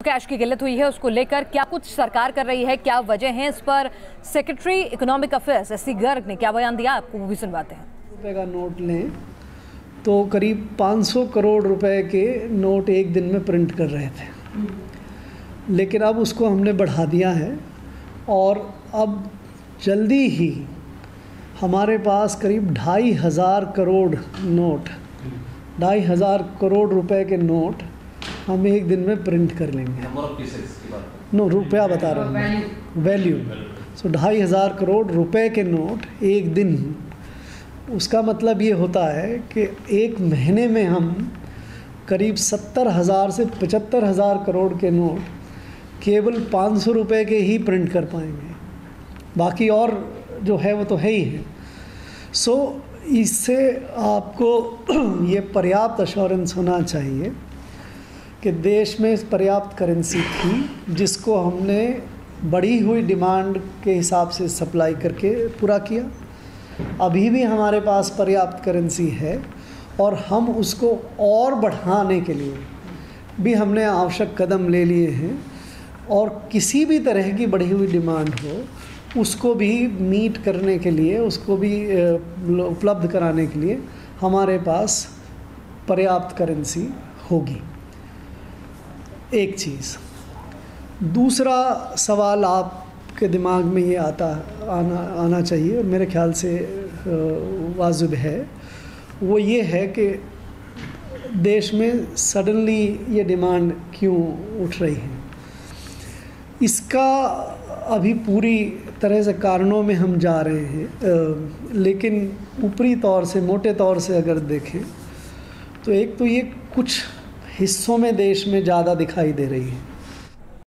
Cash की किल्लत हुई है उसको लेकर क्या कुछ सरकार कर रही है, क्या वजह है, इस पर secretary economic affairs SC Garg ने क्या बयान दिया, आपको वो भी सुनवाते हैं। रुपए का नोट लें तो करीब 500 करोड़ रुपए के नोट एक दिन में प्रिंट कर रहे थे, लेकिन अब उसको हमने बढ़ा दिया है और अब जल्दी ही हमारे पास करीब 2,500 करोड़ नोट, 2,500 करोड़ रुपए के नोट हम एक दिन में प्रिंट कर लेंगे। नो, रुपया बता रहा हूँ, वैल्यू। सो 2,500 करोड़ रुपए के नोट एक दिन। उसका मतलब ये होता है कि एक महीने में हम करीब 70,000 से 75,000 करोड़ के नोट केवल 500 रुपये के ही प्रिंट कर पाएंगे, बाकी और जो है वो तो है ही है। सो इससे आपको ये पर्याप्त अश्योरेंस होना चाहिए कि देश में पर्याप्त करेंसी थी जिसको हमने बढ़ी हुई डिमांड के हिसाब से सप्लाई करके पूरा किया। अभी भी हमारे पास पर्याप्त करेंसी है और हम उसको और बढ़ाने के लिए भी हमने आवश्यक कदम ले लिए हैं और किसी भी तरह की बढ़ी हुई डिमांड हो उसको भी मीट करने के लिए, उसको भी उपलब्ध कराने के लिए हमारे पास पर्याप्त करेंसी होगी। एक चीज़। दूसरा सवाल आपके दिमाग में ये आना चाहिए और मेरे ख्याल से वाजिब है, वो ये है कि देश में सडनली ये डिमांड क्यों उठ रही है। इसका अभी पूरी तरह से कारणों में हम जा रहे हैं, लेकिन ऊपरी तौर से, मोटे तौर से अगर देखें तो एक तो ये कुछ हिस्सों में देश में ज़्यादा दिखाई दे रही है।